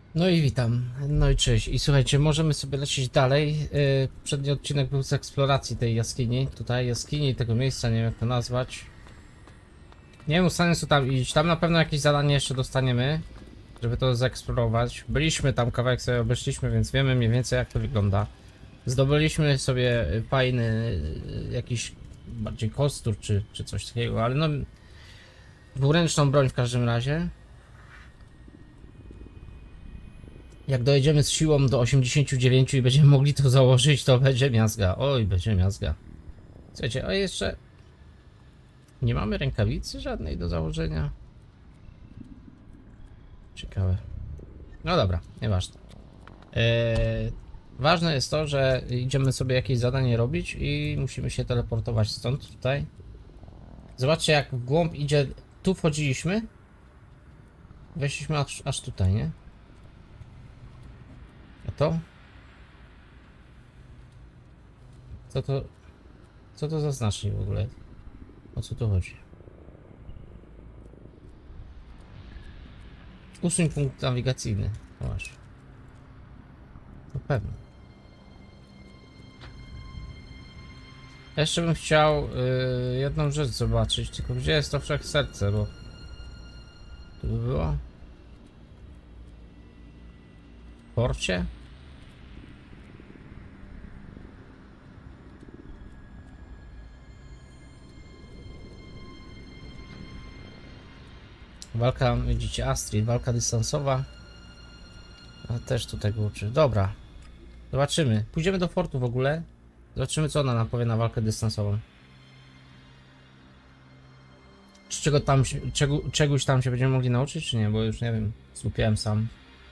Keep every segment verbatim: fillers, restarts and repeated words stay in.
No i witam, no i cześć. I słuchajcie, możemy sobie lecieć dalej. Yy, poprzedni odcinek był z eksploracji tej jaskini, tutaj jaskini, tego miejsca, nie wiem jak to nazwać. Nie wiem, ustanie co tam iść, tam na pewno jakieś zadanie jeszcze dostaniemy, żeby to zeksplorować. Byliśmy tam, kawałek sobie obeszliśmy, więc wiemy mniej więcej jak to wygląda. Zdobyliśmy sobie fajny yy, jakiś bardziej kostur czy, czy coś takiego, ale no dwuręczną broń w każdym razie. Jak dojedziemy z siłą do osiemdziesięciu dziewięciu i będziemy mogli to założyć, to będzie miazga. Oj, będzie miazga. Słuchajcie, a jeszcze nie mamy rękawicy żadnej do założenia. Ciekawe. No dobra, nieważne. Eee, ważne jest to, że idziemy sobie jakieś zadanie robić i musimy się teleportować stąd, tutaj. Zobaczcie, jak w głąb idzie. Tu wchodziliśmy. Weszliśmy aż, aż tutaj, nie? A to? Co to? Co to za znacznik w ogóle? O co tu chodzi? Usuń punkt nawigacyjny. Właśnie. Na pewno. Jeszcze bym chciał yy, jedną rzecz zobaczyć, tylko gdzie jest to wszechserce, bo tu by było? W porcie? Walka, widzicie, Astrid, walka dystansowa. A też tu tego uczy. Dobra. Zobaczymy. Pójdziemy do fortu w ogóle. Zobaczymy, co ona nam powie na walkę dystansową. Czy czego tam, się- czego, czegoś tam się będziemy mogli nauczyć, czy nie? Bo już nie wiem. Skupiałem sam.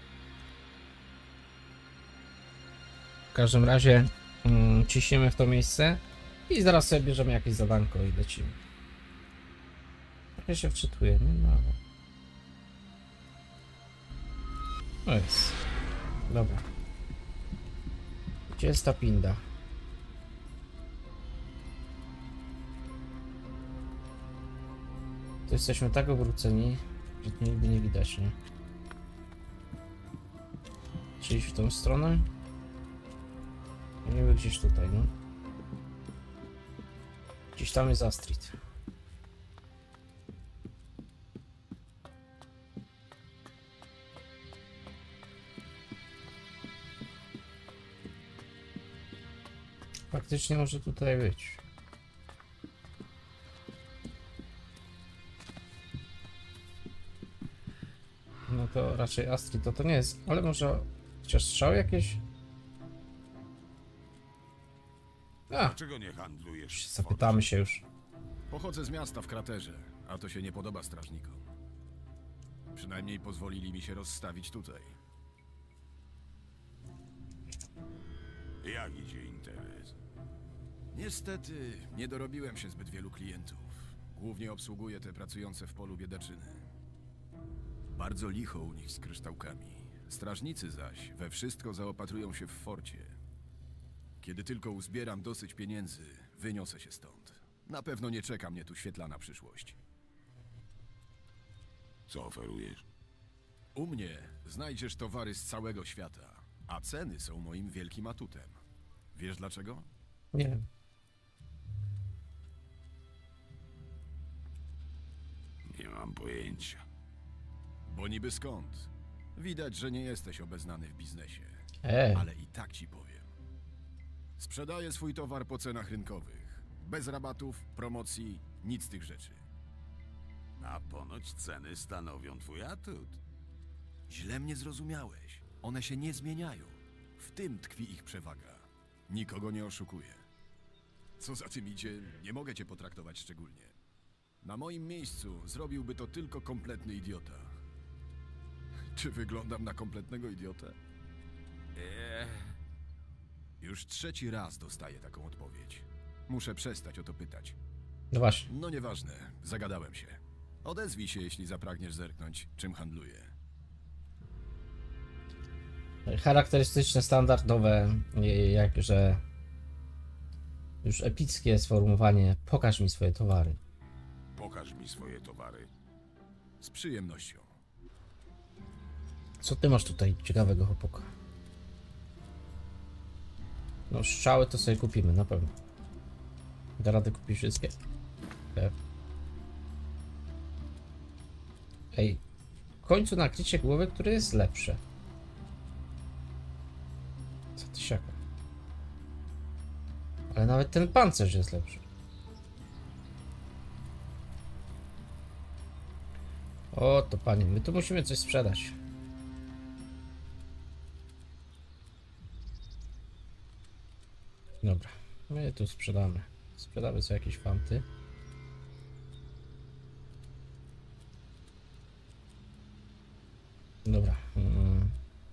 W każdym razie mm, ciśniemy w to miejsce i zaraz sobie bierzemy jakieś zadanko i lecimy. Ja się wczytuję, nie? No. No jest. Dobra. Gdzie jest ta pinda? To jesteśmy tak obróceni, że to nigdy nie widać, nie? Czy iść w tą stronę? Nie wiem, gdzieś tutaj, no. Gdzieś tam jest Astrid. Faktycznie może tutaj być. No to raczej Astrid to to nie jest, ale może chociaż strzały jakieś? A, Dlaczego nie handlujesz? w zapytamy forcie? się już. Pochodzę z miasta w kraterze, a to się nie podoba strażnikom. Przynajmniej pozwolili mi się rozstawić tutaj. Jak idzie interes? Niestety, nie dorobiłem się zbyt wielu klientów. Głównie obsługuję te pracujące w polu biedaczyny. Bardzo licho u nich z kryształkami. Strażnicy zaś we wszystko zaopatrują się w forcie. Kiedy tylko uzbieram dosyć pieniędzy, wyniosę się stąd. Na pewno nie czeka mnie tu świetlana przyszłość. Co oferujesz? U mnie znajdziesz towary z całego świata, a ceny są moim wielkim atutem. Wiesz dlaczego? Nie wiem. Nie mam pojęcia. Bo niby skąd? Widać, że nie jesteś obeznany w biznesie. Ej, Ale i tak ci powiem. Sprzedaję swój towar po cenach rynkowych. Bez rabatów, promocji, nic z tych rzeczy. A ponoć ceny stanowią twój atut. Źle mnie zrozumiałeś. One się nie zmieniają. W tym tkwi ich przewaga. Nikogo nie oszukuję. Co za tym idzie, nie mogę cię potraktować szczególnie. Na moim miejscu zrobiłby to tylko kompletny idiota. Czy wyglądam na kompletnego idiotę? Eee, Już trzeci raz dostaję taką odpowiedź. Muszę przestać o to pytać. no właśnie. No nieważne, zagadałem się. Odezwij się, jeśli zapragniesz zerknąć, czym handluję. Charakterystyczne, standardowe, nie- jakże już epickie sformułowanie. Pokaż mi swoje towary. pokaż mi swoje towary. Z przyjemnością. Co ty masz tutaj ciekawego, chłopaka? No strzały to sobie kupimy, na pewno. Da radę kupić wszystkie? Tak. Ej, w końcu nakrycie głowy, które jest lepsze. Co ty siaka? Ale nawet ten pancerz jest lepszy. O, to panie, my tu musimy coś sprzedać. Dobra, my tu sprzedamy. Sprzedamy sobie jakieś fanty. Dobra. Mm.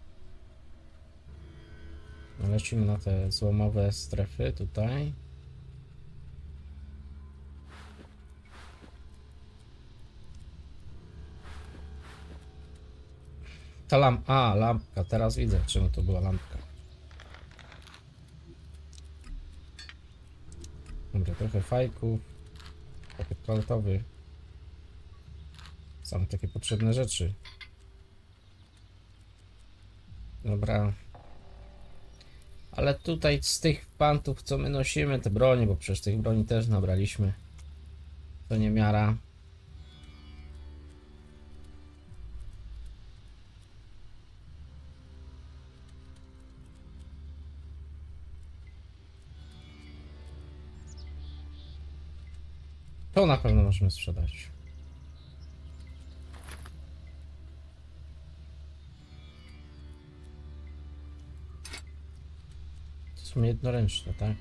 Lecimy na te złomowe strefy tutaj. Ta lamp... A, lampka. Teraz widzę, czemu to była lampka. Dobra, trochę fajków. Pakiet toaletowy. Same takie potrzebne rzeczy. Dobra. Ale tutaj z tych pantów, co my nosimy, te bronie, bo przecież tych broni też nabraliśmy. To nie miara. To na pewno możemy sprzedać. To są jednoręczne, tak?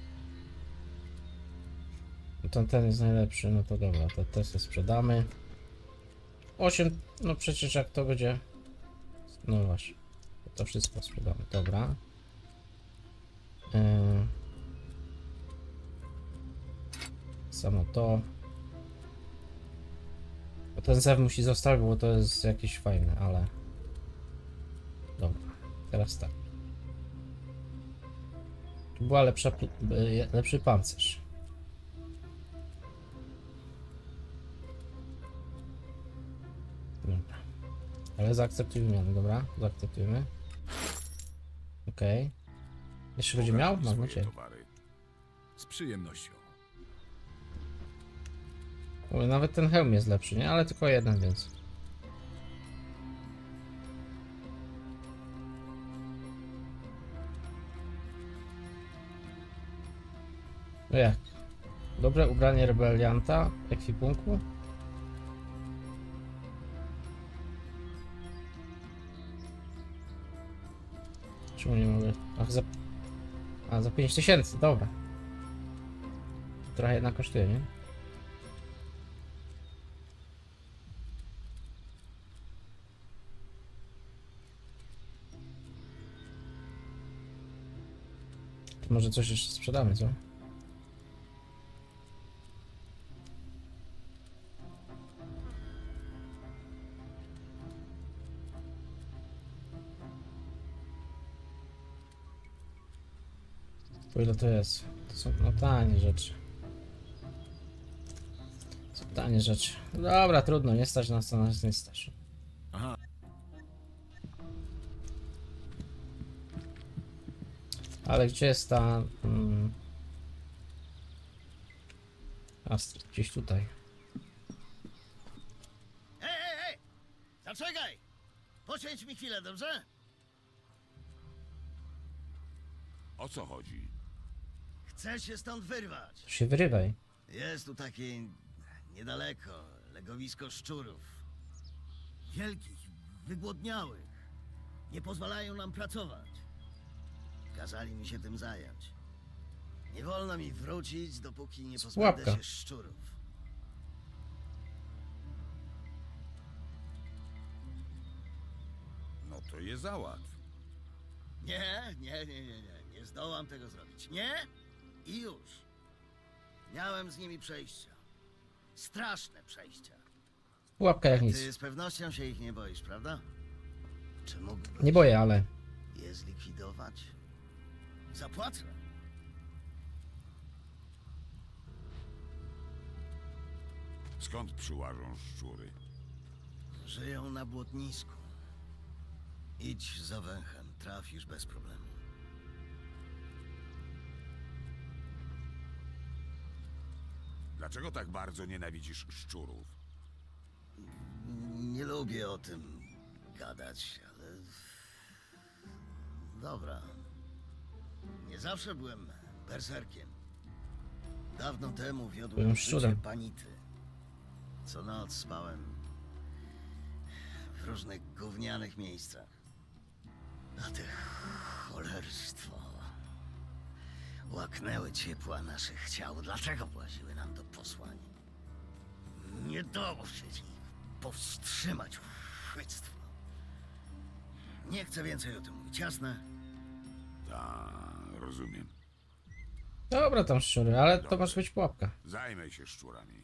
No to ten jest najlepszy, no to dobra, to te sobie sprzedamy. osiem, no przecież jak to będzie... No właśnie, to wszystko sprzedamy, dobra. Yy... Samo to. Bo ten zew musi zostawić, bo to jest jakieś fajne, ale... Dobra, teraz tak. Tu była lepsza, lepszy pancerz. Dobra. Ale zaakceptujmy zmianę, dobra? Zaakceptujmy. Okej. Okay. Jeszcze będzie miał? Mam nadzieję. Z przyjemnością. Mówię, nawet ten hełm jest lepszy, nie? Ale tylko jeden, więc... No jak? Dobre ubranie rebelianta w ekwipunku? Czemu nie mogę? Ach, za... A, za pięć tysięcy, dobra. Trochę jednak kosztuje, nie? To może coś jeszcze sprzedamy, co? Po ile to jest? To są no tanie rzeczy. Są tanie rzeczy. Dobra, trudno, nie stać nas, to nas nie stać. Aha. Ale gdzie jest ta... Hmm... Astrid, gdzieś tutaj. Hej, hej, hej! Zaczekaj! Poświęć mi chwilę, dobrze? O co chodzi? Chcę się stąd wyrwać. To się wyrywaj. Jest tu takie niedaleko legowisko szczurów. Wielkich, wygłodniałych. Nie pozwalają nam pracować. Kazali mi się tym zająć. Nie wolno mi wrócić, dopóki nie pozbędę Łapka. się szczurów. No to je załatw. Nie, nie, nie, nie, nie. Nie zdołam tego zrobić. Nie i już. Miałem z nimi przejścia. Straszne przejścia. Łapka jak nic. Ty z pewnością się ich nie boisz, prawda? Czy mógłbyś Nie boję, ale... je zlikwidować? Zapłacę. Skąd przyłażą szczury? Żyją na błotnisku. Idź za węchem, trafisz bez problemu. Dlaczego tak bardzo nienawidzisz szczurów? Nie lubię o tym gadać, ale... Dobra. Nie zawsze byłem berserkiem. Dawno temu wiodłem Byłem życie szczurem. panity. Co noc spałem w różnych gównianych miejscach. A te cholerstwo łaknęły ciepła naszych ciał. Dlaczego płaziły nam do posłań? Nie dało się ich powstrzymać. Uchwyctwo. Nie chcę więcej o tym mówić, jasne? Ta, rozumiem. Dobra, tam szczury, ale to Dobra. może być pułapka. Zajmę się szczurami.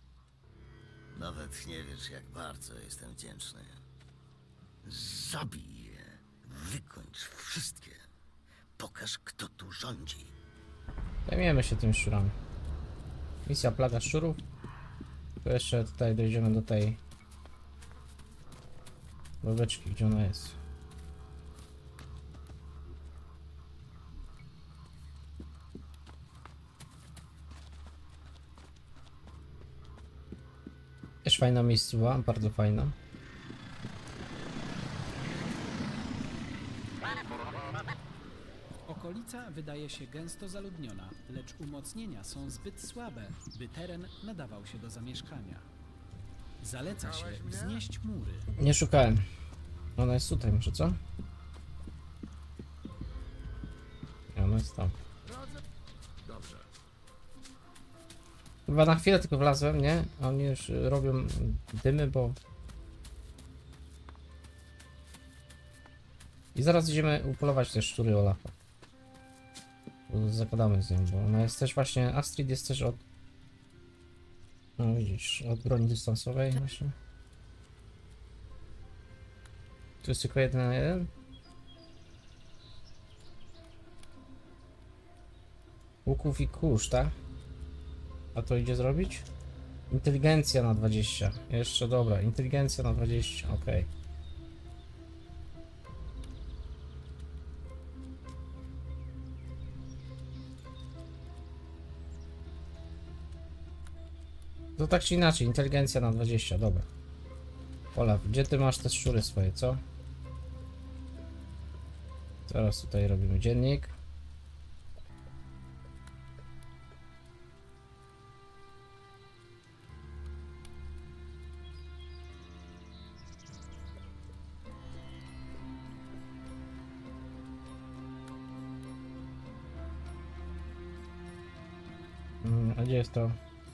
Nawet nie wiesz, jak bardzo jestem wdzięczny. Zabij je. Wykończ wszystkie. Pokaż, kto tu rządzi. Zajmiemy się tymi szczurami. Misja plaga szczurów. To jeszcze tutaj dojdziemy do tej babeczki, gdzie ona jest. Też fajna miejscowa, bardzo fajna. Okolica wydaje się gęsto zaludniona, lecz umocnienia są zbyt słabe, by teren nadawał się do zamieszkania. Zaleca się wznieść mury. Nie szukałem. Ona jest tutaj, może co? Nie, ona jest tam. Chyba na chwilę tylko wlazłem, nie? A oni już robią dymy, bo... I zaraz idziemy upolować te szczury Olafa. Zakładamy z nią, bo ona jest też właśnie... Astrid jest też od... No widzisz, od broni dystansowej właśnie. Tu jest tylko jeden na jeden. Łuków i kurz, tak? A to idzie zrobić? Inteligencja na dwadzieścia. Jeszcze dobra, inteligencja na dwadzieścia, ok. To tak czy inaczej, inteligencja na dwadzieścia, dobra. Olaf, gdzie ty masz te szczury swoje, co? Teraz tutaj robimy dziennik. Mm, a gdzie jest to?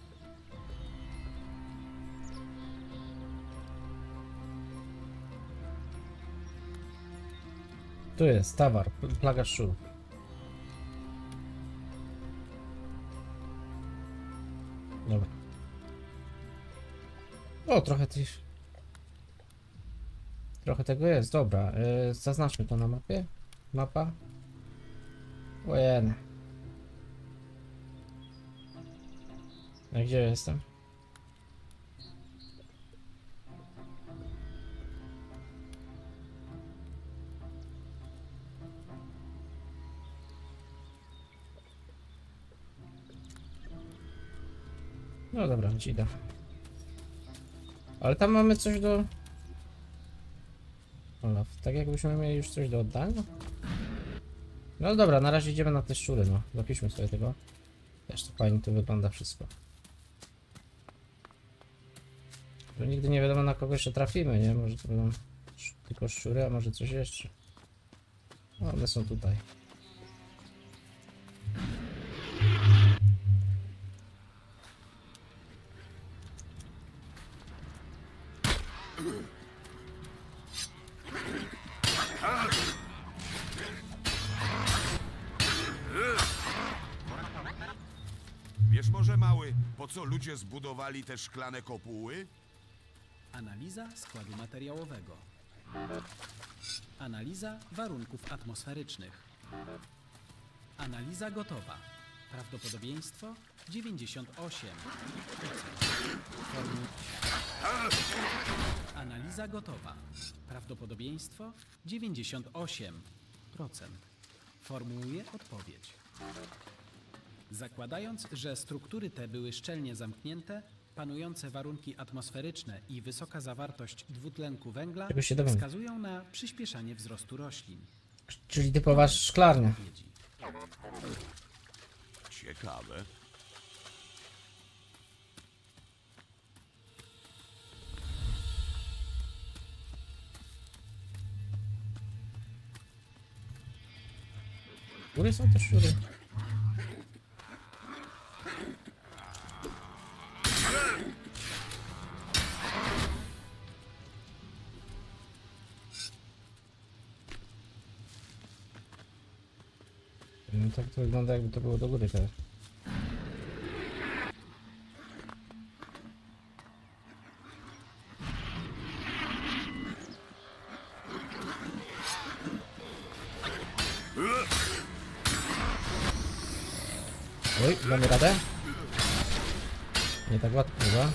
Tu jest towar, plaga szczurów. Dobra. O, trochę tych... Trochę tego jest, dobra. Yy, zaznaczmy to na mapie. Mapa. Ojej. A gdzie jestem? No dobra, ci da. Ale tam mamy coś do... Olaf, tak jakbyśmy mieli już coś do oddania? No dobra, na razie idziemy na te szczury, no. Zapiszmy sobie tego. Też to fajnie tu wygląda wszystko. Bo nigdy nie wiadomo, na kogo jeszcze trafimy, nie? Może to będą tylko szczury, a może coś jeszcze. No, one są tutaj. Wiesz może, mały, po co ludzie zbudowali te szklane kopuły? Analiza składu materiałowego. Analiza warunków atmosferycznych. Analiza gotowa. Prawdopodobieństwo dziewięćdziesiąt osiem procent. Formu... Analiza gotowa. Prawdopodobieństwo dziewięćdziesiąt osiem procent. Formułuję odpowiedź. Zakładając, że struktury te były szczelnie zamknięte, panujące warunki atmosferyczne i wysoka zawartość dwutlenku węgla Czego się dowiem. wskazują na przyspieszanie wzrostu roślin. Czyli typowa szklarnia. Odpowiedzi. Ciekawe. Góry są też szczury. No tak to wygląda, jakby to było do góry teraz. Oj, damy radę? Nie tak łatwo chyba.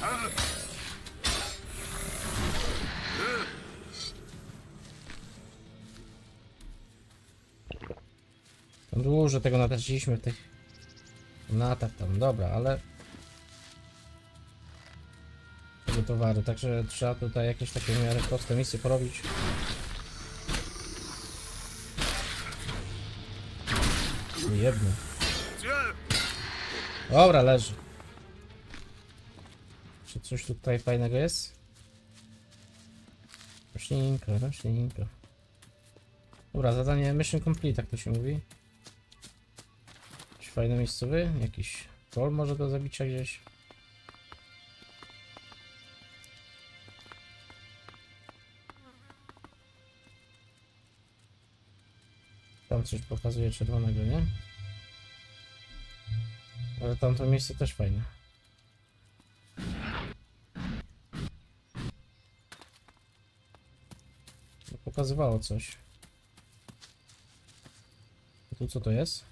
Tam dużo tego natraciliśmy w tych latach tam, dobra, ale tego towaru, także trzeba tutaj jakieś takie w miarę proste misje porobić. Jedno. Dobra, leży. Czy coś tutaj fajnego jest? Roślinka, roślinka. Dobra, zadanie mission complete, tak to się mówi. Jakiś fajny miejscowy, jakiś troll może do zabicia gdzieś. Tam coś pokazuje czerwonego, nie? Ale tamto miejsce też fajne. Pokazywało coś. A tu co to jest?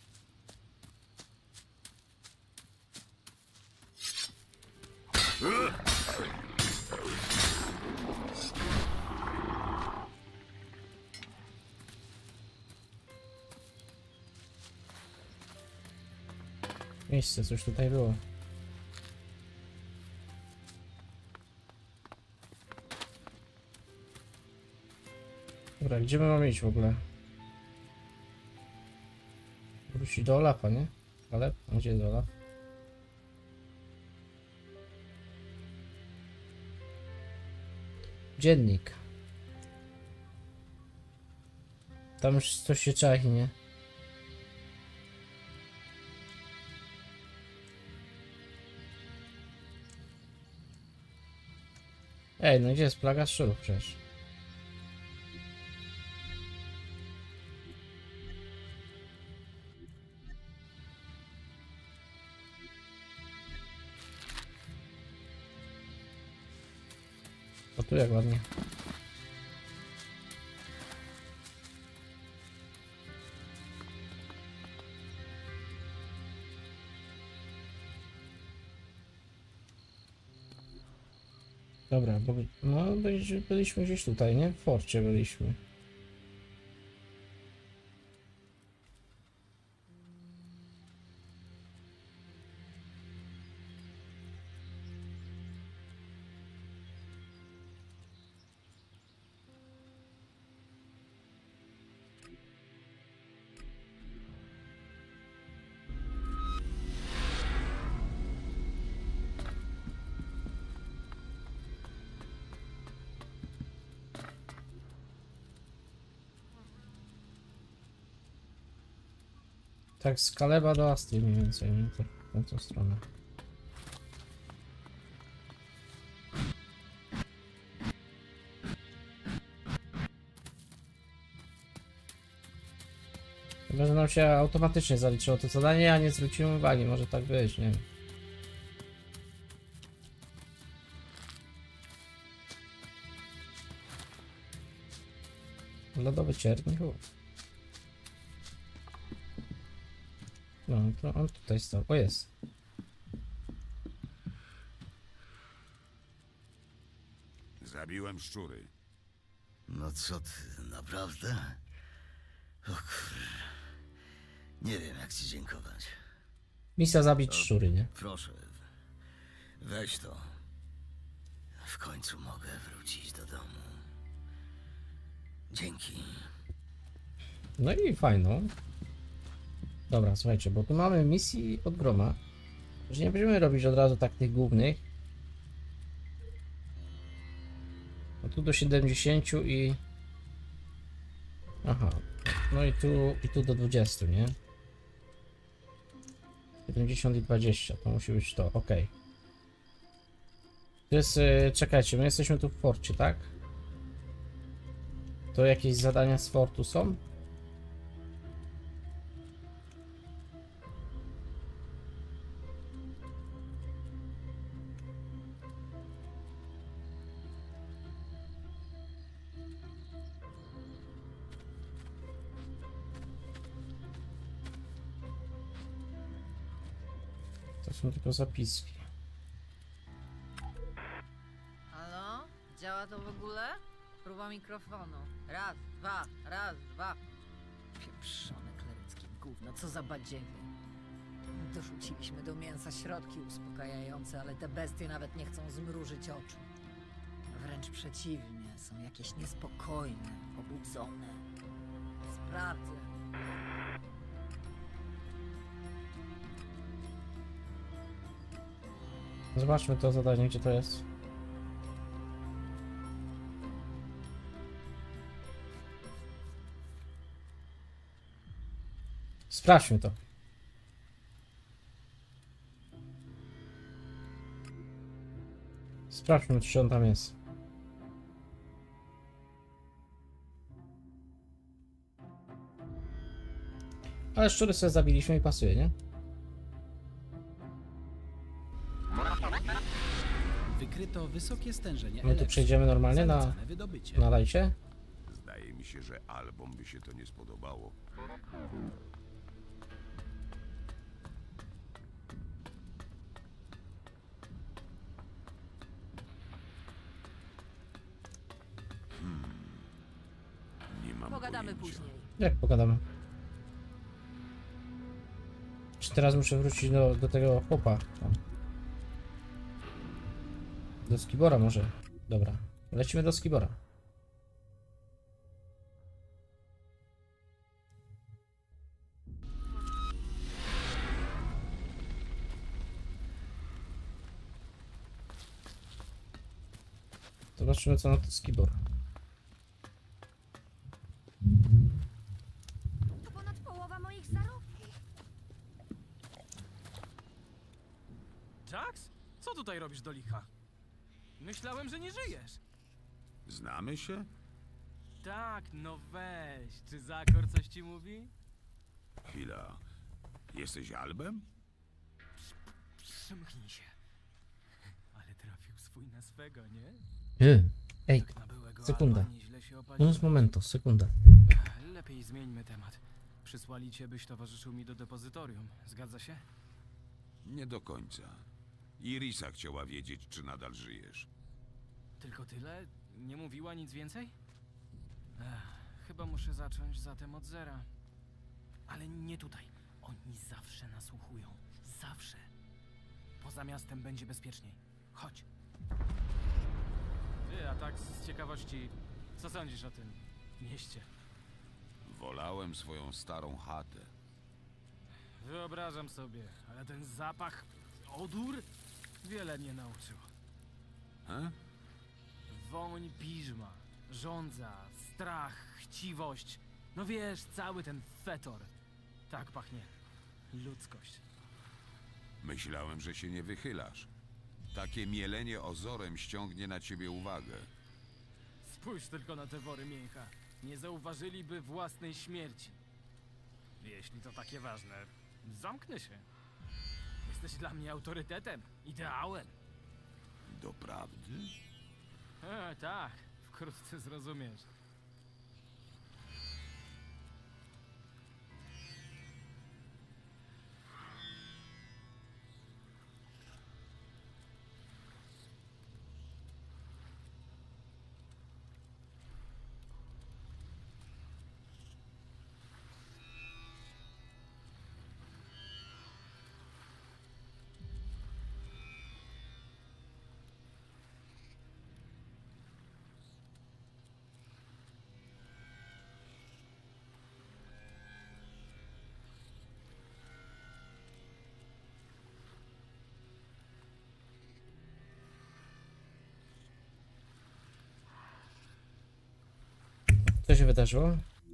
Miejsce, coś tutaj było. Dobra, gdzie my mamy iść w ogóle? Wrócić do Olafa, nie? Ale gdzie jest Olaf? Dziennik. Tam już coś się czachi, nie? Ej, no gdzie jest plaga szczurów przecież? O tu jak ładnie. Dobra, bo, no byli- byliśmy gdzieś tutaj, nie? W forcie byliśmy. Tak z Kaleba do Astrii mniej więcej, nie? Tak w tamtą stronę. Chyba, że nam się automatycznie zaliczyło to zadanie, a nie zwróciłem uwagi, może tak być, nie wiem. Lodowy ciernik. No, to on tutaj stał. O, jest. Zabiłem szczury. No co ty, naprawdę? O kur... Nie wiem, jak ci dziękować. Misja zabić szczury, nie? Proszę, weź to. W końcu mogę wrócić do domu. Dzięki. No i fajno. Dobra, słuchajcie, bo tu mamy misji od groma. Że nie będziemy robić od razu tak tych głównych. A tu do siedemdziesięciu i... Aha. No i tu, i tu do dwudziestu, nie? siedemdziesiąt i dwadzieścia, to musi być to, ok. To jest, yy, czekajcie, my jesteśmy tu w forcie, tak? To jakieś zadania z fortu są? To są tylko zapiski. Halo? Działa to w ogóle? Próba mikrofonu. Raz, dwa, raz, dwa. Pieprzone kleryckie gówno, co za badziewie. Dorzuciliśmy do mięsa środki uspokajające, ale te bestie nawet nie chcą zmrużyć oczu. Wręcz przeciwnie, są jakieś niespokojne, pobudzone. Sprawdzę. Zobaczmy to zadanie, gdzie to jest. Sprawdźmy to. Sprawdźmy, czy on tam jest. Ale szczury sobie zabiliśmy i pasuje, nie? Wykryto wysokie stężenie My tu elektryki. przejdziemy normalnie na, Zalecane wydobycie. na lajcie. Zdaje mi się, że album by się to nie spodobało. Nie mam Pogadamy pojęcia. później. Jak pogadamy? Czy teraz muszę wrócić do, do tego chłopa? Tam. Do Skibora może. Dobra. Lecimy do Skibora. Zobaczymy, co na to Skibor. To ponad połowa moich zarobków. Jax? Co tutaj robisz do licha? Myślałem, że nie żyjesz. Znamy się? Tak, no weź. Czy Zakor coś ci mówi? Chwila. Jesteś albem? Przymknij się. Ale trafił swój na swego, nie? Yy. Ej, Tak na byłego sekunda. Alba nieźle się opaliło. unos momento, sekunda. Lepiej zmieńmy temat. Przysłali cię, byś towarzyszył mi do depozytorium. Zgadza się? Nie do końca. Irisa chciała wiedzieć, czy nadal żyjesz. Tylko tyle? Nie mówiła nic więcej? Ech, chyba muszę zacząć zatem od zera. Ale nie tutaj. Oni zawsze nasłuchują. Zawsze. Poza miastem będzie bezpieczniej. Chodź. Ty, a tak z ciekawości, co sądzisz o tym mieście? Wolałem swoją starą chatę. Wyobrażam sobie, ale ten zapach, odór wiele mnie nauczył. He? Woń piżma, żądza, strach, chciwość. No wiesz, cały ten fetor. Tak pachnie. Ludzkość. Myślałem, że się nie wychylasz. Takie mielenie ozorem ściągnie na ciebie uwagę. Spójrz tylko na te wory mięcha. Nie zauważyliby własnej śmierci. Jeśli to takie ważne, zamknę się. Jesteś dla mnie autorytetem, ideałem. Doprawdy? E, tak, wkrótce zrozumiesz. Co się wydarzyło?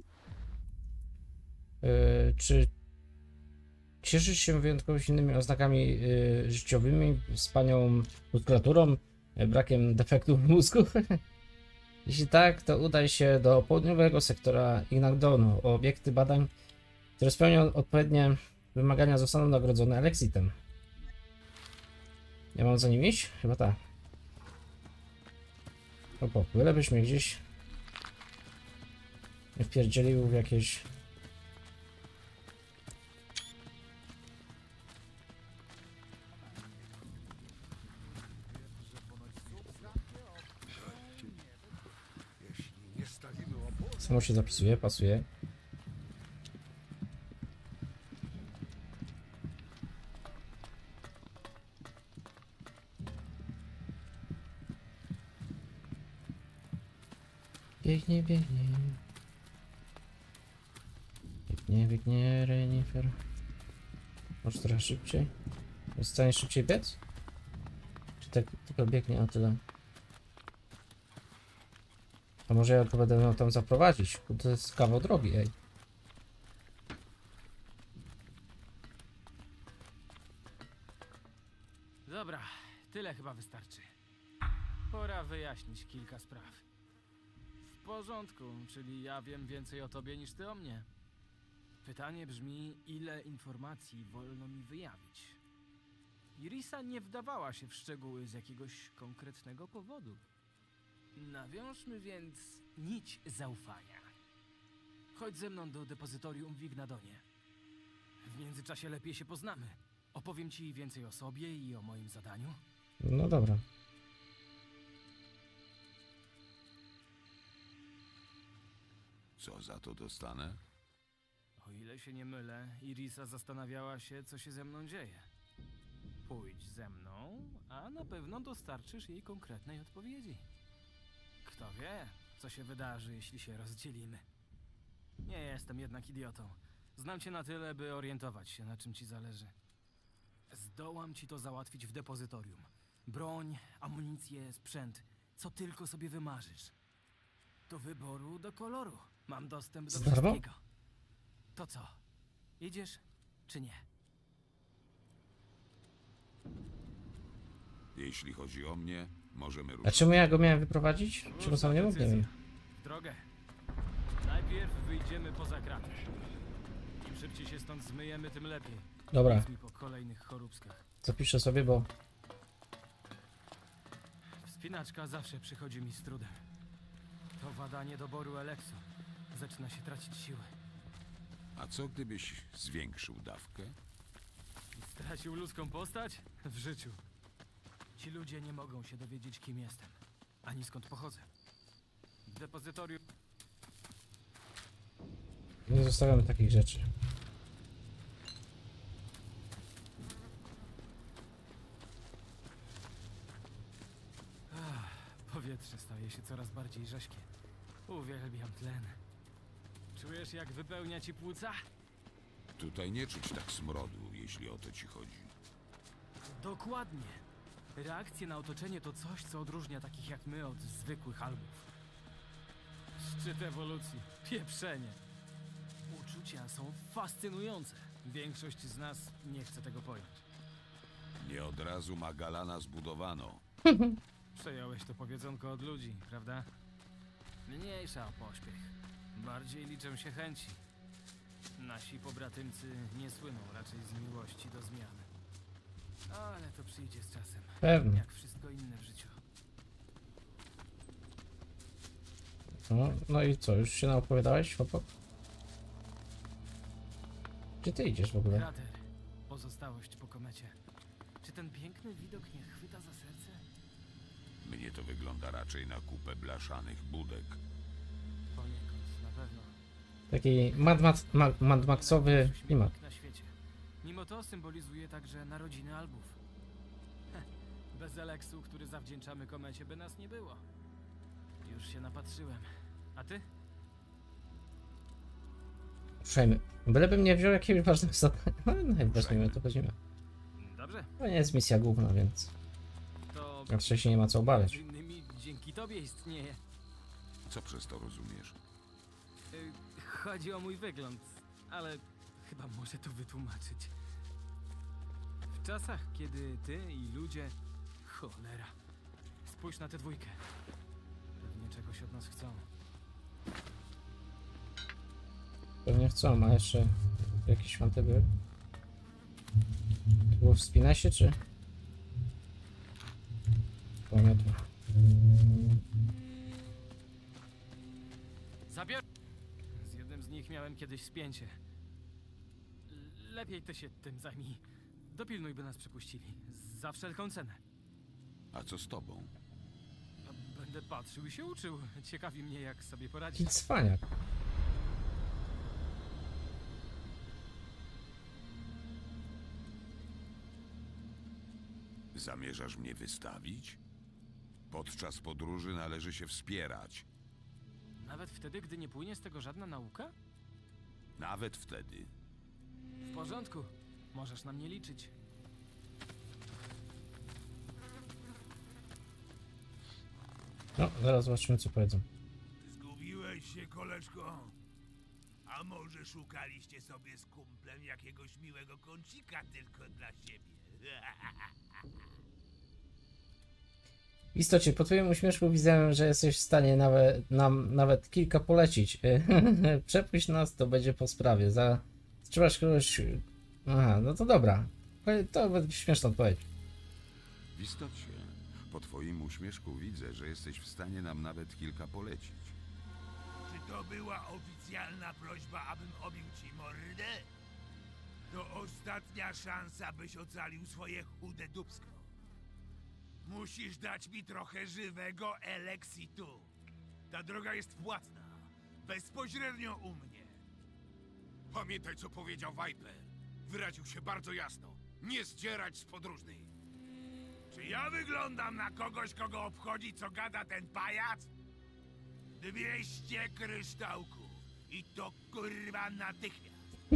Yy, czy cieszysz się wyjątkowo silnymi oznakami yy, życiowymi, z panią muskulaturą, yy, brakiem defektów w mózgu? Jeśli tak, to udaj się do południowego sektora Ignagdonu. Obiekty badań, które spełnią odpowiednie wymagania, zostaną nagrodzone Alexitem. Ja mam za nim iść? Chyba tak. Opo, bylebyś mnie gdzieś nie wpierdzielił w jakieś... Samo się zapisuje, pasuje. Biegnie, biegnie. Biegnie, biegnie, Renifer. Może trochę szybciej? Jest w stanie szybciej biec? Czy tak tylko biegnie, a tyle? A może ja to będę miał tam zaprowadzić? Bo to jest kawał drogi, ej. Dobra, tyle chyba wystarczy. Pora wyjaśnić kilka spraw. W porządku, czyli ja wiem więcej o tobie niż ty o mnie. Pytanie brzmi, ile informacji wolno mi wyjawić? Irisa nie wdawała się w szczegóły z jakiegoś konkretnego powodu. Nawiążmy więc nić zaufania. Chodź ze mną do depozytorium w Ignadonie. W międzyczasie lepiej się poznamy. Opowiem ci więcej o sobie i o moim zadaniu. No dobra. Co za to dostanę? O ile się nie mylę, Irisa zastanawiała się, co się ze mną dzieje. Pójdź ze mną, a na pewno dostarczysz jej konkretnej odpowiedzi. Kto wie, co się wydarzy, jeśli się rozdzielimy. Nie jestem jednak idiotą. Znam cię na tyle, by orientować się, na czym ci zależy. Zdołam ci to załatwić w depozytorium. Broń, amunicję, sprzęt, co tylko sobie wymarzysz. Do wyboru, do koloru. Mam dostęp do Zdarło? wszystkiego. To co? Jedziesz, czy nie? Jeśli chodzi o mnie, możemy A ruszyć. czemu ja go miałem wyprowadzić? Czemu sam nie mógł? Nie wiem. W drogę. Najpierw wyjdziemy poza kratę. Im szybciej się stąd zmyjemy, tym lepiej. Dobra, Nic mi po kolejnych choróbskach. zapiszę sobie, bo... Wspinaczka zawsze przychodzi mi z trudem. To wada niedoboru Eleksu. Zaczyna się tracić siły. A co gdybyś zwiększył dawkę? Stracił ludzką postać? W życiu. Ci ludzie nie mogą się dowiedzieć, kim jestem. Ani skąd pochodzę. W depozytorium... Nie zostawiamy takich rzeczy. Ach, powietrze staje się coraz bardziej rześkie. Uwielbiam tlen. Czujesz, jak wypełnia ci płuca? Tutaj nie czuć tak smrodu, jeśli o to ci chodzi. Dokładnie. Reakcje na otoczenie to coś, co odróżnia takich jak my od zwykłych albów. Szczyt ewolucji. Pieprzenie. Uczucia są fascynujące. Większość z nas nie chce tego pojąć. Nie od razu Magalana zbudowano. Przejąłeś to powiedzonko od ludzi, prawda? Mniejsza o pośpiech. Bardziej liczą się chęci. Nasi pobratymcy nie słyną raczej z miłości do zmiany. Ale to przyjdzie z czasem. Pewnie. Jak wszystko inne w życiu. No, no i co, już się naopowiadałeś, chłopak? Gdzie ty idziesz w ogóle? Krater. Pozostałość po komecie. Czy ten piękny widok nie chwyta za serce? Mnie to wygląda raczej na kupę blaszanych budek. Poniekąd, na pewno. Taki Mad, Max, Ma- Mad Maxowy Najlepszy klimat. śmietnik na świecie. Mimo to symbolizuje także narodziny albów. Heh, bez Eleksu, który zawdzięczamy komecie, by nas nie było. Już się napatrzyłem. A ty? Ruszajmy. Bylebym nie wziął jakiegoś ważnego zadania. Ale no, jak weźmiemy, to weźmiemy. Dobrze. To nie jest misja główna, więc To raczej się nie ma co obawiać. między innymi dzięki tobie istnieje. Co przez to rozumiesz? Y, Chodzi o mój wygląd, ale chyba może to wytłumaczyć. W czasach, kiedy ty i ludzie... Cholera. Spójrz na tę dwójkę. Pewnie czegoś od nas chcą. Pewnie chcą, a jeszcze jakiś fanty były. To było wspinaj się, czy? Pamiętam. Zabier... Z jednym z nich miałem kiedyś spięcie. L- Lepiej ty się tym zajmij. Dopilnuj, by nas przepuścili. Za wszelką cenę. A co z tobą? A będę patrzył i się uczył. Ciekawi mnie, jak sobie poradzić. Jaki cwaniak. Zamierzasz mnie wystawić? Podczas podróży należy się wspierać. Nawet wtedy, gdy nie płynie z tego żadna nauka? Nawet wtedy. W porządku. Możesz na mnie liczyć. No, zaraz zobaczymy, co powiedzą. Zgubiłeś się, koleżko? A może szukaliście sobie z kumplem jakiegoś miłego kącika tylko dla siebie? W istocie, po twoim uśmieszku widzę, że jesteś w stanie nawet, nam nawet kilka polecić. Przepuść nas, to będzie po sprawie. Za... Zatrzymasz kogoś... Aha, no to dobra. To będzie śmieszna odpowiedź. W istocie, po twoim uśmieszku widzę, że jesteś w stanie nam nawet kilka polecić. Czy to była oficjalna prośba, abym obił ci mordę? To ostatnia szansa, byś ocalił swoje chude dupsko. Musisz dać mi trochę żywego eleksitu. Ta droga jest płatna. Bezpośrednio u mnie. Pamiętaj, co powiedział Viper. Wyraził się bardzo jasno. Nie zdzierać z podróżnej. Czy ja wyglądam na kogoś, kogo obchodzi, co gada ten pajac? Dwieście kryształków. I to kurwa natychmiast.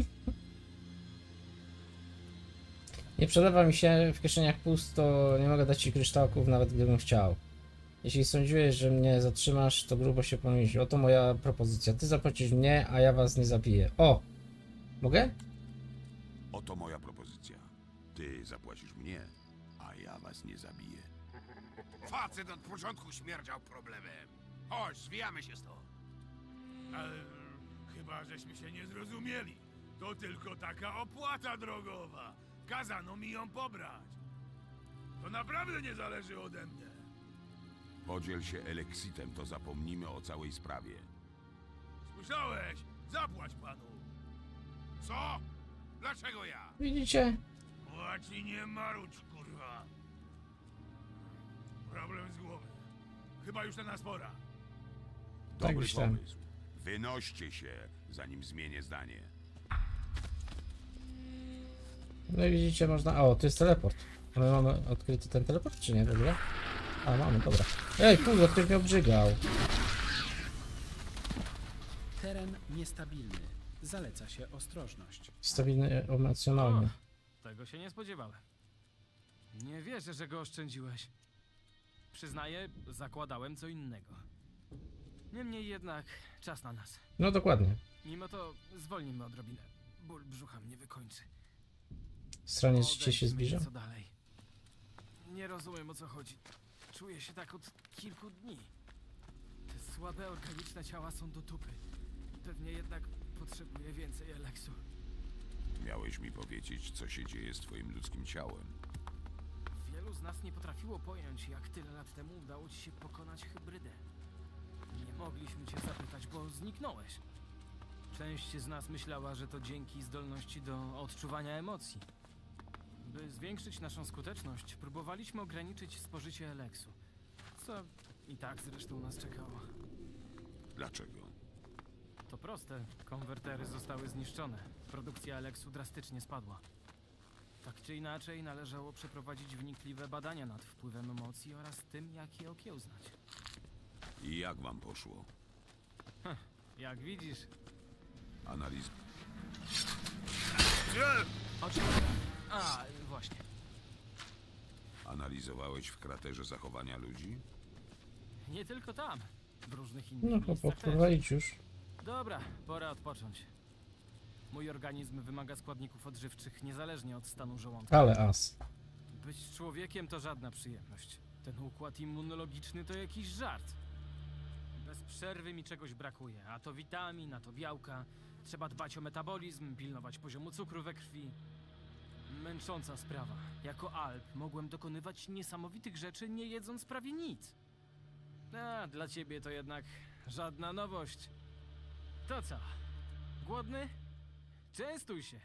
Nie przelewa mi się w kieszeniach pusto, nie mogę dać ci kryształków, nawet gdybym chciał. Jeśli sądziłeś, że mnie zatrzymasz, to grubo się pomyliłeś. Oto moja propozycja. Ty zapłacisz mnie, a ja was nie zabiję. O! Mogę? Oto moja propozycja. Ty zapłacisz mnie, a ja was nie zabiję. Facet od początku śmierdział problemem. Chodź, zwijamy się stąd. Ale chyba żeśmy się nie zrozumieli. To tylko taka opłata drogowa. Kazano mi ją pobrać. To naprawdę nie zależy ode mnie. Podziel się eleksitem, to zapomnimy o całej sprawie. Słyszałeś? Zapłać panu. Co? Dlaczego ja? Widzicie? Płać i nie marudź, kurwa. Problem z głowy. Chyba już na nas pora. Tak Dobry myślałem. pomysł. Wynoście się, zanim zmienię zdanie. No i widzicie, można... O, to jest teleport. A my mamy odkryty ten teleport, czy nie w ogóle? A, mamy, dobra. Ej, kurde, ktoś mnie obrzygał. Teren niestabilny. Zaleca się ostrożność. Stabilny emocjonalnie. Tego się nie spodziewałem. Nie wierzę, że go oszczędziłeś. Przyznaję, zakładałem co innego. Niemniej jednak czas na nas. No dokładnie. Mimo to zwolnimy odrobinę. Ból brzucha mnie wykończy. Straniec ci się Odejdźmy zbliża. nieco dalej. Nie rozumiem, o co chodzi. Czuję się tak od kilku dni. Te słabe, organiczne ciała są do dupy. Pewnie jednak potrzebuję więcej eleksu. Miałeś mi powiedzieć, co się dzieje z twoim ludzkim ciałem. Wielu z nas nie potrafiło pojąć, jak tyle lat temu udało ci się pokonać hybrydę. Nie mogliśmy cię zapytać, bo zniknąłeś. Część z nas myślała, że to dzięki zdolności do odczuwania emocji. By zwiększyć naszą skuteczność, próbowaliśmy ograniczyć spożycie eleksu. Co i tak zresztą nas czekało. Dlaczego? To proste. Konwertery zostały zniszczone. Produkcja eleksu drastycznie spadła. Tak czy inaczej, należało przeprowadzić wnikliwe badania nad wpływem emocji oraz tym, jak je okiełznać. I jak wam poszło? Heh, jak widzisz. Analiz... O czym? A, właśnie. Analizowałeś w kraterze zachowania ludzi? Nie tylko tam. W różnych innych No, miejscach chłopak, też. próbowalić już. Dobra, pora odpocząć. Mój organizm wymaga składników odżywczych niezależnie od stanu żołądka. Ale as. Być człowiekiem to żadna przyjemność. Ten układ immunologiczny to jakiś żart. Bez przerwy mi czegoś brakuje, a to witamin, a to białka. Trzeba dbać o metabolizm, pilnować poziomu cukru we krwi. Męcząca sprawa. Jako Alp mogłem dokonywać niesamowitych rzeczy, nie jedząc prawie nic. A dla ciebie to jednak żadna nowość. To co? Głodny? Częstuj się.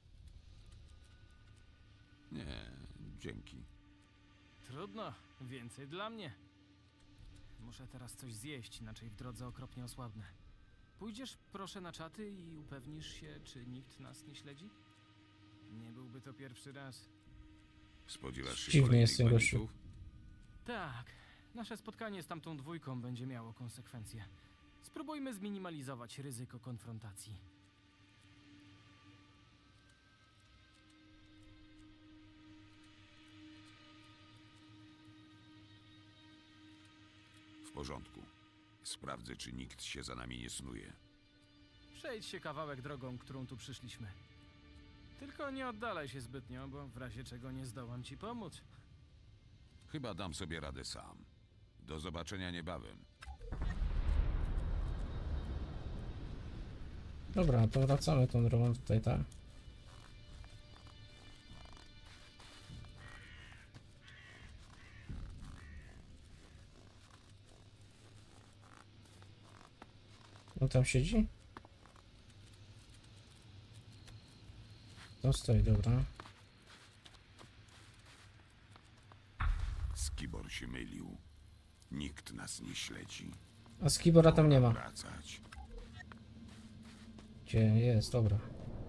Nie, dzięki. Trudno, więcej dla mnie. Muszę teraz coś zjeść, inaczej w drodze okropnie osłabnę. Pójdziesz proszę na czaty i upewnisz się, czy nikt nas nie śledzi? Nie byłby to pierwszy raz. Spodziewasz się Dziwny kolejnych jest ten gościu. banitów? Tak, nasze spotkanie z tamtą dwójką będzie miało konsekwencje. Spróbujmy zminimalizować ryzyko konfrontacji. W porządku. Sprawdzę, czy nikt się za nami nie snuje. Przejdź się kawałek drogą, którą tu przyszliśmy. Tylko nie oddalaj się zbytnio, bo w razie czego nie zdołam ci pomóc. Chyba dam sobie radę sam. Do zobaczenia niebawem. Dobra, to wracamy tą drogą tutaj, tak? On tam siedzi? To stoi, dobra. Skibor się mylił. Nikt nas nie śledzi. A Skibora tam nie ma. Wracać. Gdzie jest? Dobra.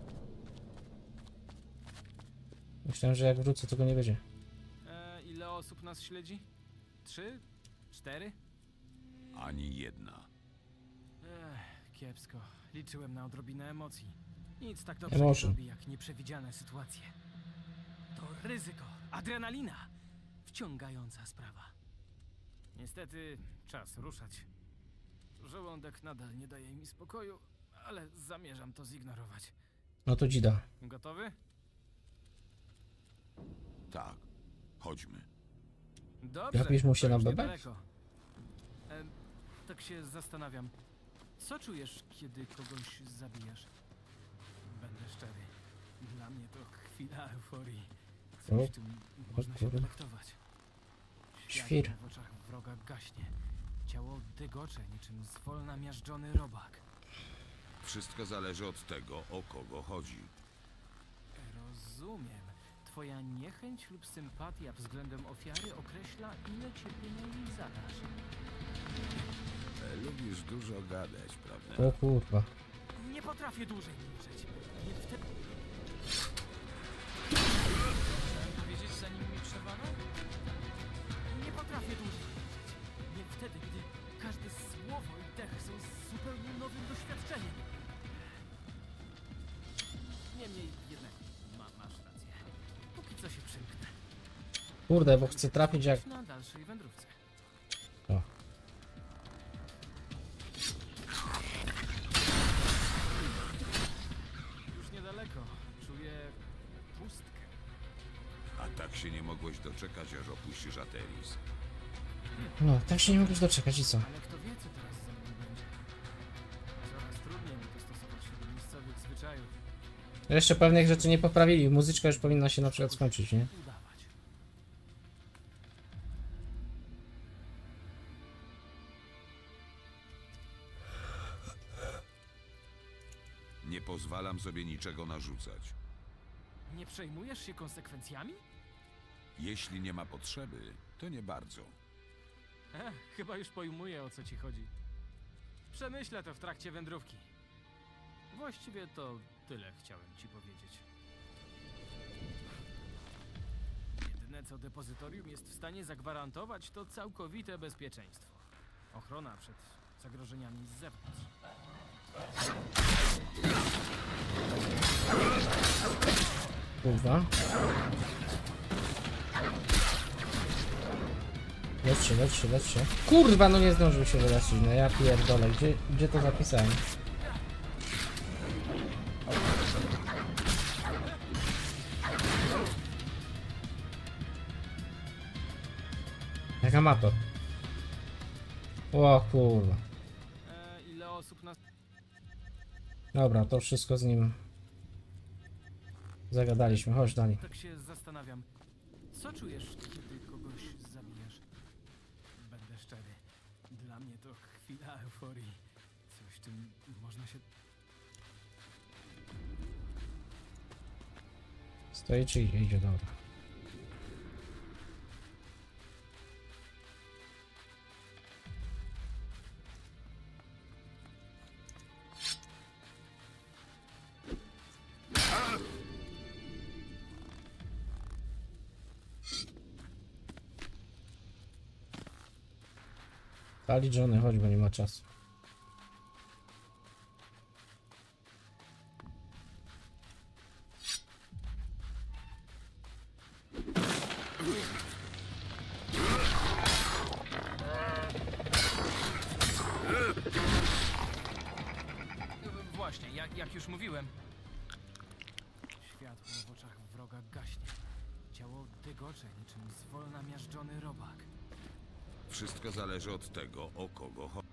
Myślałem, że jak wrócę, to go nie będzie. E, ile osób nas śledzi? Trzy? Cztery? Ani jedna. Ech, kiepsko. Liczyłem na odrobinę emocji. Nic tak dobrze Emotion. nie robi jak nieprzewidziane sytuacje. To ryzyko, adrenalina. Wciągająca sprawa. Niestety czas ruszać. Żołądek nadal nie daje mi spokoju, ale zamierzam to zignorować. No to dzida. Gotowy? Tak. Chodźmy. Dobrze. Napisz mu się to na już bebek? niedaleko. E, tak się zastanawiam. Co czujesz, kiedy kogoś zabijasz? Będę szczery. Dla mnie to chwila euforii. Coś O, tu można się kurde. delektować. Świr. Światło w oczach wroga gaśnie. Ciało dygocze niczym zwolna miażdżony robak. Wszystko zależy od tego, o kogo chodzi. Rozumiem. Twoja niechęć lub sympatia względem ofiary określa, ile cierpienia jej zadasz. E, Lubisz dużo gadać, prawda? O kurwa. Nie potrafię dłużej milczeć. Nie wtedy... Chciałem powiedzieć, zanim mi przewano? Nie potrafię dłużej milczeć. Nie wtedy, gdy każde słowo i dech są zupełnie nowym doświadczeniem. Niemniej jednak ma, masz rację. Póki co się przymknę. Kurde, bo chcę trafić jak... Na dalszej wędrówce. O. Już niedaleko. Czuję pustkę. A tak się nie mogłeś doczekać, aż opuścisz Ateris. No, tak się nie mogę doczekać i co? Ale kto wie, co teraz ze mną będzie. Coraz trudniej mi dostosować się do miejscowych zwyczajów. Jeszcze pewnych rzeczy nie poprawili. Muzyczka już powinna się na przykład skończyć, nie? Udawać. Nie pozwalam sobie niczego narzucać. Nie przejmujesz się konsekwencjami? Jeśli nie ma potrzeby, to nie bardzo. E, chyba już pojmuję, o co ci chodzi. Przemyślę to w trakcie wędrówki. Właściwie to tyle chciałem ci powiedzieć. Jedyne, co depozytorium jest w stanie zagwarantować, to całkowite bezpieczeństwo. Ochrona przed zagrożeniami z zewnątrz. Kurwa. Lećcie, lećcie, lećcie. Kurwa, no nie zdążył się wyleczyć. No ja pierdolę. Gdzie, gdzie to zapisałem? Jak amator. O kurwa. E, ile osób nas... Dobra, to wszystko z nim zagadaliśmy. Chodź Dani. Tak się zastanawiam. Co czujesz, kiedy kogoś zabijasz? Będę szczery. Dla mnie to chwila euforii. Coś, czym można się... Stoi czy idzie? Idzie, dobra. Dali Johnny, chodź, bo nie ma czasu. Właśnie, jak, jak już mówiłem. Światło w oczach wroga gaśnie. Ciało dygocze niczym zwolna miażdżony robak. Wszystko zależy od tego, o kogo chodzi.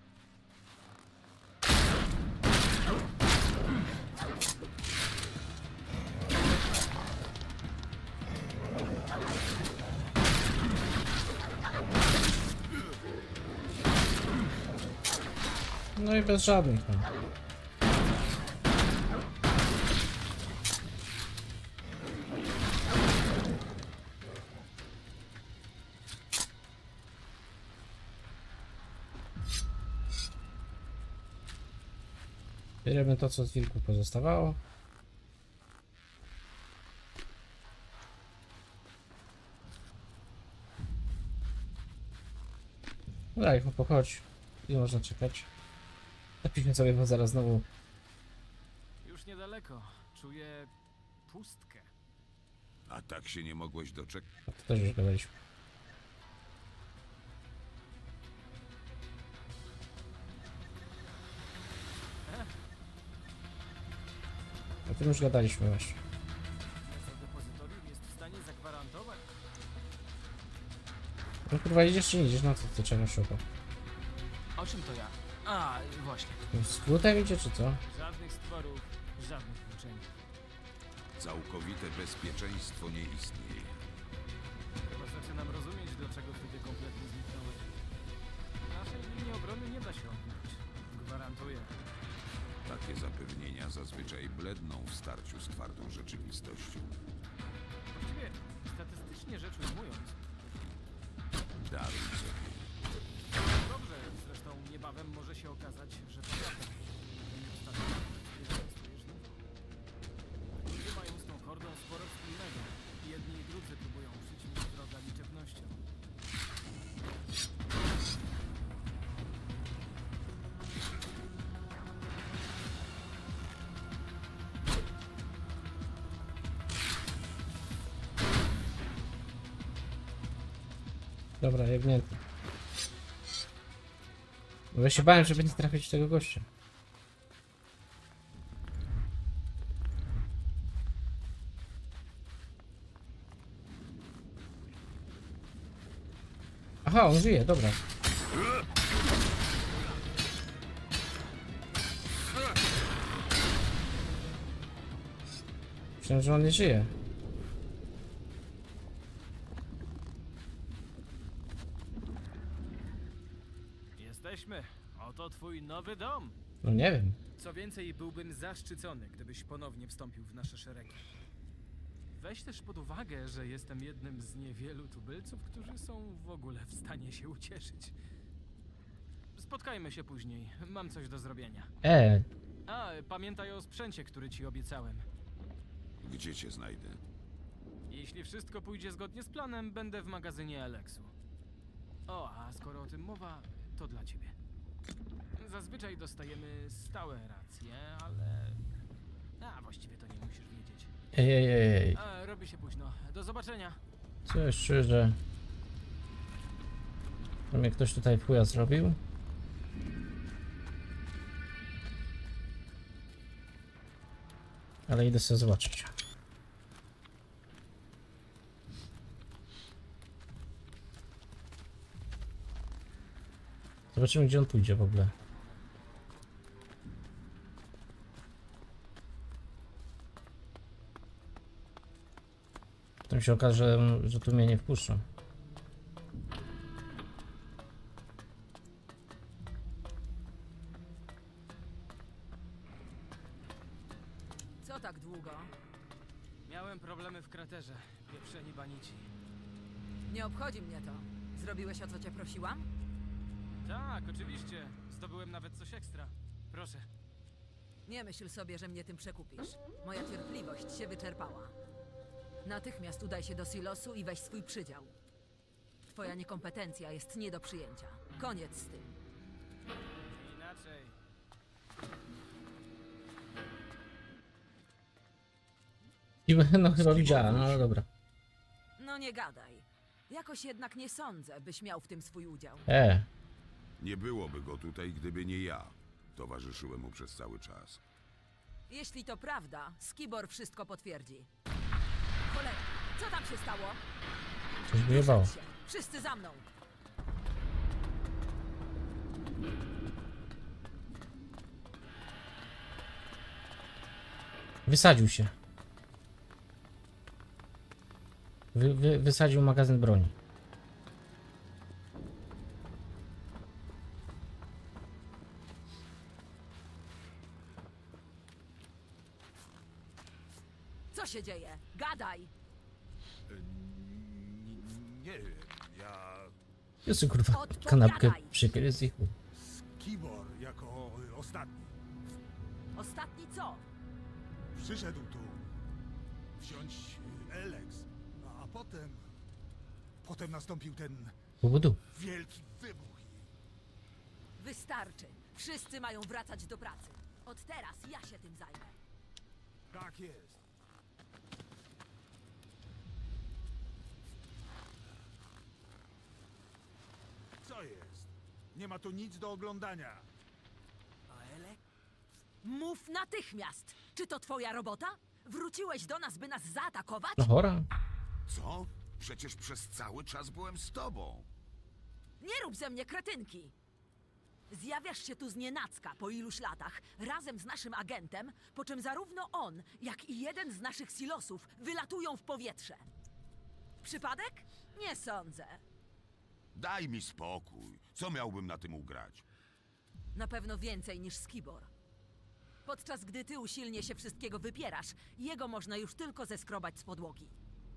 No i bez żadnych tam. Bierzemy to, co z wilków pozostawało. No daj, pochodź. Nie można czekać. Napiszmy sobie, bo zaraz znowu... Już niedaleko. Czuję pustkę. A tak się nie mogłeś doczekać. A to też już gadaliśmy. O tym już gadaliśmy właśnie. Co depozytorium jest w stanie zagwarantować? No kurwa, idziesz czy nie idziesz? Na co ty czegoś szukał? O czym to ja? A, właśnie. Skrótem idzie czy co? Żadnych stworów, żadnych uczeń. Całkowite bezpieczeństwo nie istnieje. Chyba zaczynam rozumieć, dlaczego wtedy kompletnie zniknąłeś. Naszej linii obrony nie da się odbić. Gwarantuję. Takie zapewnienia zazwyczaj bledną w starciu z twardą rzeczywistością. Właściwie, statystycznie rzecz ujmując, Daruj sobie. dobrze, zresztą niebawem może się okazać, że to prawda. Nie ostatnio bezpieczeństwo już nie. Ludzie mają z tą hordą sporo wspólnego. Jedni i drudzy próbują przyćmić wroga liczebnością. Dobra, jebnięty. Bo ja się bałem, że będzie trafić tego gościa. Aha, on żyje, dobra. Myślałem, że on nie żyje. Jesteśmy. Oto twój nowy dom. No nie wiem. Co więcej, byłbym zaszczycony, gdybyś ponownie wstąpił w nasze szeregi. Weź też pod uwagę, że jestem jednym z niewielu tubylców, którzy są w ogóle w stanie się ucieszyć. Spotkajmy się później. Mam coś do zrobienia. E, A, pamiętaj o sprzęcie, który ci obiecałem. Gdzie cię znajdę? Jeśli wszystko pójdzie zgodnie z planem, będę w magazynie Aleksu. O, a skoro o tym mowa, to dla ciebie. Zazwyczaj dostajemy stałe racje, ale... A, właściwie to nie musisz wiedzieć. ej, ej, ej, ej. A, robi się późno. Do zobaczenia. Coś szczerze. To mnie ktoś tutaj w chuja zrobił? Ale idę sobie zobaczyć. Zobaczymy, gdzie on pójdzie w ogóle. Potem się okaże, że tu mnie nie wpuszczą. Co tak długo? Miałem problemy w kraterze. Pieprzeni banici. Nie obchodzi mnie to. Zrobiłeś, o co cię prosiłam? Tak, oczywiście. Zdobyłem nawet coś ekstra. Proszę. Nie myśl sobie, że mnie tym przekupisz. Moja cierpliwość się wyczerpała. Natychmiast udaj się do silosu i weź swój przydział. Twoja niekompetencja jest nie do przyjęcia. Koniec z tym. Inaczej. I no chyba widziałem, no ale dobra. No nie gadaj. Jakoś jednak nie sądzę, byś miał w tym swój udział. E, Nie byłoby go tutaj, gdyby nie ja. Towarzyszyłem mu przez cały czas. Jeśli to prawda, Skibor wszystko potwierdzi. Cholera, co tam się stało? coś wyjebało. Ruszać się. Wszyscy za mną. Wysadził się. Wy, wy, wysadził magazyn broni. Co się dzieje? Gadaj! Nie wiem, ja... Jest kurwa Odpowiadaj. kanapkę przypiel z ich. Skibor jako y, ostatni. Ostatni co? Przyszedł tu wziąć y, Elex, a potem... Potem nastąpił ten Powodu. wielki wybuch. Wystarczy. Wszyscy mają wracać do pracy. Od teraz ja się tym zajmę. Tak jest. Co jest? Nie ma tu nic do oglądania. A Elek? Mów natychmiast! Czy to twoja robota? Wróciłeś do nas, by nas zaatakować? No chora. Co? Przecież przez cały czas byłem z tobą. Nie rób ze mnie kretynki! Zjawiasz się tu znienacka po iluś latach, razem z naszym agentem, po czym zarówno on, jak i jeden z naszych silosów wylatują w powietrze. Przypadek? Nie sądzę. Daj mi spokój. Co miałbym na tym ugrać? Na pewno więcej niż Skibor. Podczas gdy ty usilnie się wszystkiego wypierasz, jego można już tylko zeskrobać z podłogi.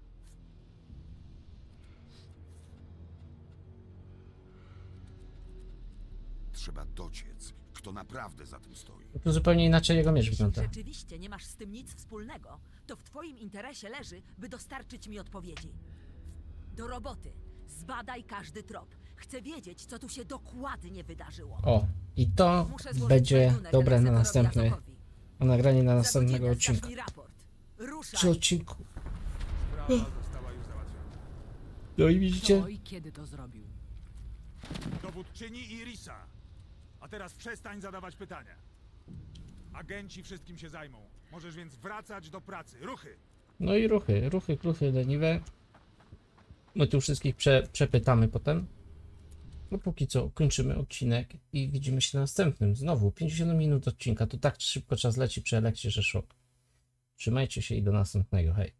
Trzeba dociec, kto naprawdę za tym stoi. Tu zupełnie inaczej jego miecz wygląda. Rzeczywiście nie masz z tym nic wspólnego, to w twoim interesie leży, by dostarczyć mi odpowiedzi. Do roboty. Zbadaj każdy trop. Chcę wiedzieć, co tu się dokładnie wydarzyło. O, i to Muszę złożyć będzie meldunek dobre na resetorowi następny, Azokowi. na nagranie na Za następnego godzinę zdasz odcinka. mi raport. Ruszaj. Przy odcinku. Sprawa została już załatwiona. No i widzicie? Kto i kiedy to zrobił? Dowódczyni Irisa. A teraz przestań zadawać pytania. Agenci wszystkim się zajmą. Możesz więc wracać do pracy. Ruchy! No i ruchy, ruchy, kruchy, leniwe. My tu wszystkich prze, przepytamy potem. No póki co kończymy odcinek i widzimy się na następnym. Znowu pięćdziesiąt minut odcinka. To tak szybko czas leci przy Eleksie, że szok. Trzymajcie się i do następnego. Hej.